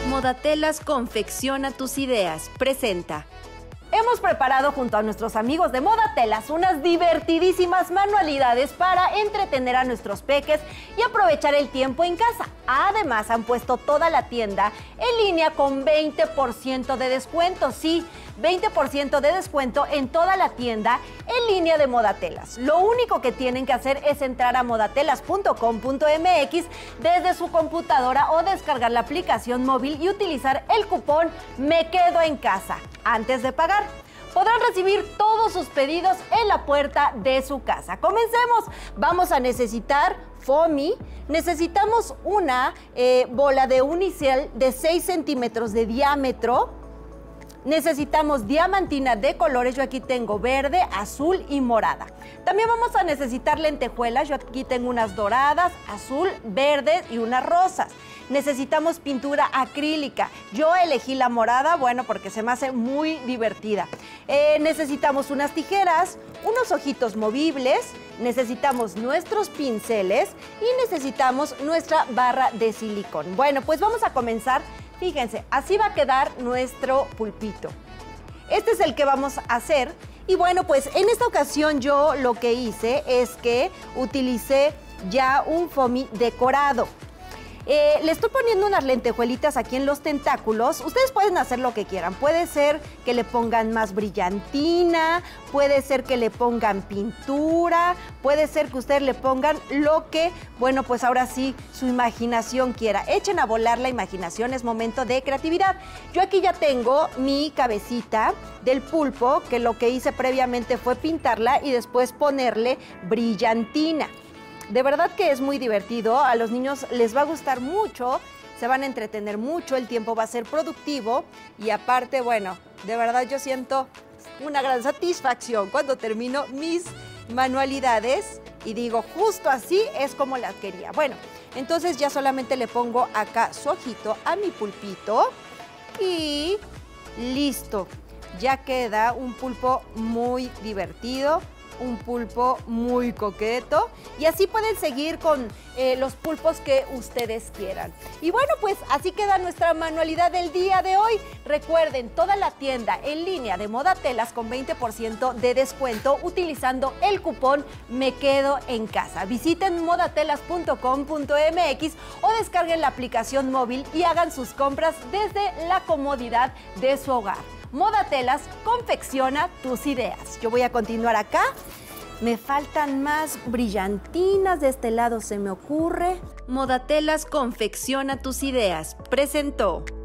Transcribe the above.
Modatelas confecciona tus ideas. Presenta. Hemos preparado junto a nuestros amigos de Modatelas unas divertidísimas manualidades para entretener a nuestros peques y aprovechar el tiempo en casa. Además, han puesto toda la tienda en línea con 20% de descuento. Sí, 20% de descuento en toda la tienda en línea de Modatelas. Lo único que tienen que hacer es entrar a modatelas.com.mx desde su computadora o descargar la aplicación móvil y utilizar el cupón Me Quedo en Casa antes de pagar. Podrán recibir todos sus pedidos en la puerta de su casa. Comencemos. Vamos a necesitar foamy. Necesitamos una bola de unicel de 6 centímetros de diámetro. Necesitamos diamantina de colores. Yo aquí tengo verde, azul y morada. También vamos a necesitar lentejuelas. Yo aquí tengo unas doradas, azul, verde y unas rosas. Necesitamos pintura acrílica. Yo elegí la morada, bueno, porque se me hace muy divertida. Necesitamos unas tijeras, unos ojitos movibles, necesitamos nuestros pinceles y necesitamos nuestra barra de silicón. Bueno, pues vamos a comenzar. Fíjense, así va a quedar nuestro pulpito. Este es el que vamos a hacer. Y bueno, pues en esta ocasión yo lo que hice es que utilicé ya un foamy decorado. Le estoy poniendo unas lentejuelitas aquí en los tentáculos. Ustedes pueden hacer lo que quieran. Puede ser que le pongan más brillantina, puede ser que le pongan pintura, puede ser que ustedes le pongan lo que, bueno, pues ahora sí, su imaginación quiera. Echen a volar la imaginación, es momento de creatividad. Yo aquí ya tengo mi cabecita del pulpo, que lo que hice previamente fue pintarla y después ponerle brillantina. De verdad que es muy divertido, a los niños les va a gustar mucho, se van a entretener mucho, el tiempo va a ser productivo y aparte, bueno, de verdad yo siento una gran satisfacción cuando termino mis manualidades y digo, justo así es como las quería. Bueno, entonces ya solamente le pongo acá su ojito a mi pulpito y listo. Ya queda un pulpo muy divertido, un pulpo muy coqueto y así pueden seguir con los pulpos que ustedes quieran. Y bueno, pues así queda nuestra manualidad del día de hoy. Recuerden, toda la tienda en línea de Modatelas con 20% de descuento utilizando el cupón Me Quedo en Casa. Visiten modatelas.com.mx o descarguen la aplicación móvil y hagan sus compras desde la comodidad de su hogar. Modatelas confecciona tus ideas. Yo voy a continuar acá. Me faltan más brillantinas. De este lado se me ocurre. Modatelas confecciona tus ideas. Presentó.